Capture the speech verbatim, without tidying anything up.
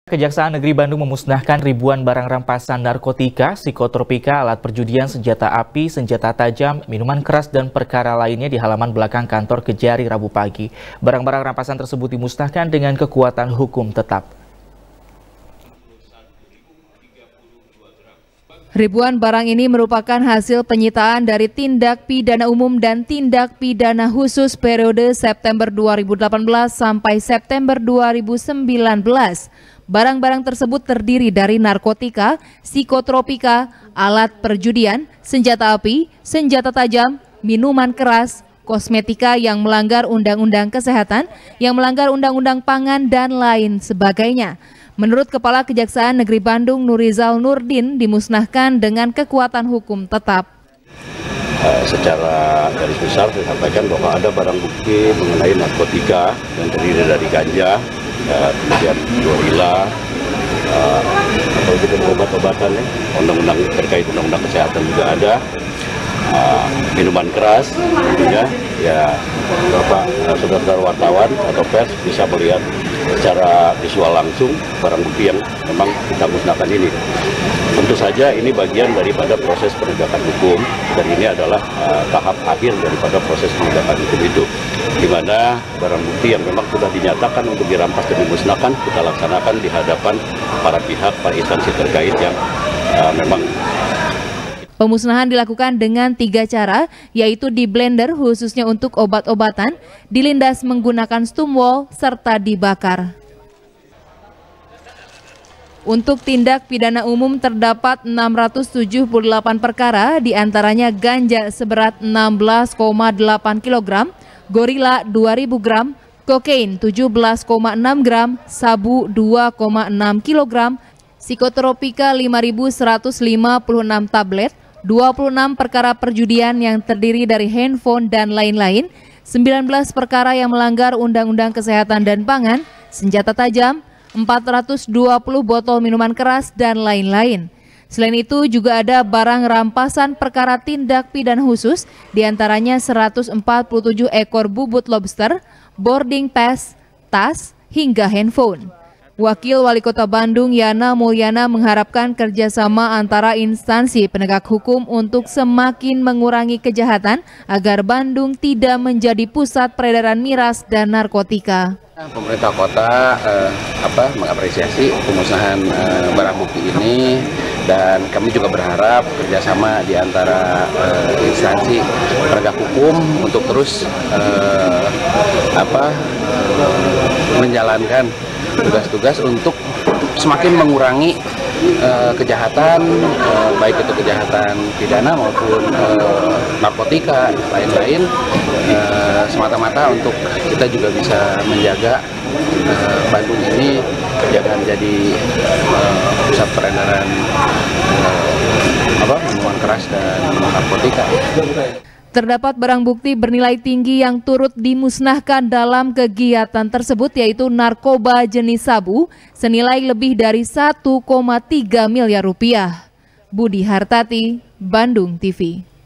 Kejaksaan Negeri Bandung memusnahkan ribuan barang rampasan narkotika, psikotropika, alat perjudian, senjata api, senjata tajam, minuman keras, dan perkara lainnya di halaman belakang kantor Kejari Rabu pagi. Barang-barang rampasan tersebut dimusnahkan dengan kekuatan hukum tetap. Ribuan barang ini merupakan hasil penyitaan dari tindak pidana umum dan tindak pidana khusus periode September dua ribu delapan belas sampai September dua ribu sembilan belas. Barang-barang tersebut terdiri dari narkotika, psikotropika, alat perjudian, senjata api, senjata tajam, minuman keras, kosmetika yang melanggar Undang-Undang Kesehatan, yang melanggar Undang-Undang Pangan, dan lain sebagainya. Menurut Kepala Kejaksaan Negeri Bandung Nurizal Nurdin, dimusnahkan dengan kekuatan hukum tetap. Uh, secara garis besar saya sampaikan bahwa ada barang bukti mengenai narkotika yang terdiri dari ganja, uh, kemudian gorila, uh, atau juga obat-obatan, ya, undang-undang terkait undang-undang kesehatan juga ada, uh, minuman keras, tentunya ya Bapak uh, saudara-saudara wartawan atau pers bisa melihat secara visual langsung barang bukti yang memang kita musnahkan ini. Tentu saja ini bagian daripada proses penegakan hukum, dan ini adalah uh, tahap akhir daripada proses penegakan hukum itu, di mana barang bukti yang memang sudah dinyatakan untuk dirampas dan dimusnahkan kita laksanakan di hadapan para pihak, para instansi terkait yang uh, memang. Pemusnahan dilakukan dengan tiga cara, yaitu di blender khususnya untuk obat-obatan, dilindas menggunakan stumwall, serta dibakar. Untuk tindak pidana umum terdapat enam ratus tujuh puluh delapan perkara, diantaranya ganja seberat enam belas koma delapan kilogram, gorila dua ribu gram, kokain tujuh belas koma enam gram, sabu dua koma enam kilogram, psikotropika lima ribu seratus lima puluh enam tablet, dua puluh enam perkara perjudian yang terdiri dari handphone dan lain-lain, sembilan belas perkara yang melanggar Undang-Undang Kesehatan dan Pangan, senjata tajam, empat ratus dua puluh botol minuman keras, dan lain-lain. Selain itu juga ada barang rampasan perkara tindak pidana khusus, diantaranya seratus empat puluh tujuh ekor bubut lobster, boarding pass, tas, hingga handphone. Wakil Wali Kota Bandung Yana Mulyana mengharapkan kerjasama antara instansi penegak hukum untuk semakin mengurangi kejahatan agar Bandung tidak menjadi pusat peredaran miras dan narkotika. Pemerintah kota eh, apa, mengapresiasi pemusnahan eh, barang bukti ini, dan kami juga berharap kerjasama di antara eh, instansi penegak hukum untuk terus eh, apa, menjalankan tugas-tugas untuk semakin mengurangi uh, kejahatan, uh, baik itu kejahatan pidana maupun uh, narkotika, lain-lain, uh, semata-mata untuk kita juga bisa menjaga uh, Bandung ini jangan jadi uh, pusat peredaran uh, apa, minuman keras dan narkotika. Terdapat barang bukti bernilai tinggi yang turut dimusnahkan dalam kegiatan tersebut, yaitu narkoba jenis sabu senilai lebih dari satu koma tiga miliar rupiah. Budi Hartati, Bandung T V.